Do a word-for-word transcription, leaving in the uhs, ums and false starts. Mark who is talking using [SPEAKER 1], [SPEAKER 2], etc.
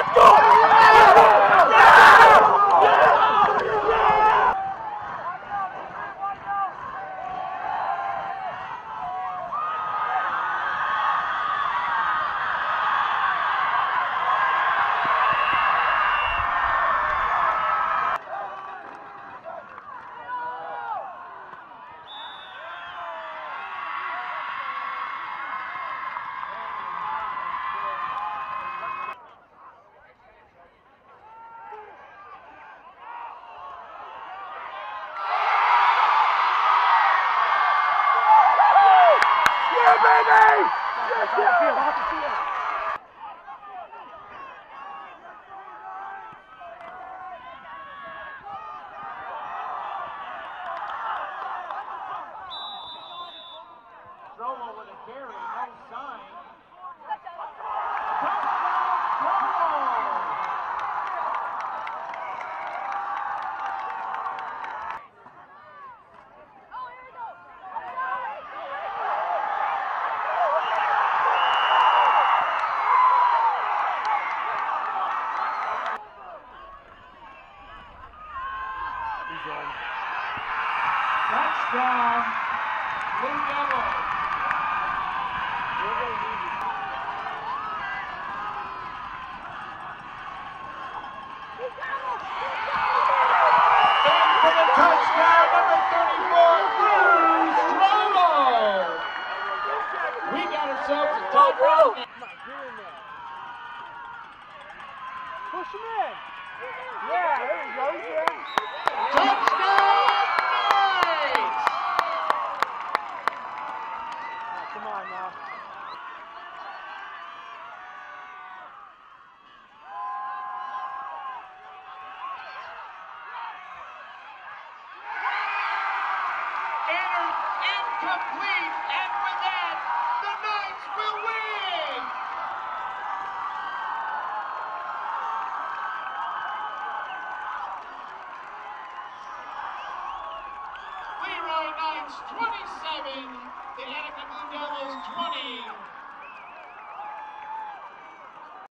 [SPEAKER 1] Strollo with a carry, no sign. Touchdown, Blue Devils. And for the touchdown, number thirty-four, Drew Strollo. We got ourselves a touchdown.
[SPEAKER 2] Push him in. Yeah, there we go. He's in.
[SPEAKER 1] Touchdown, Knights!
[SPEAKER 2] Oh, come on now.
[SPEAKER 1] Entered incomplete, and with that, the Knights will win! LeRoy Knights twenty-seven, the Attica Blue Devils twenty.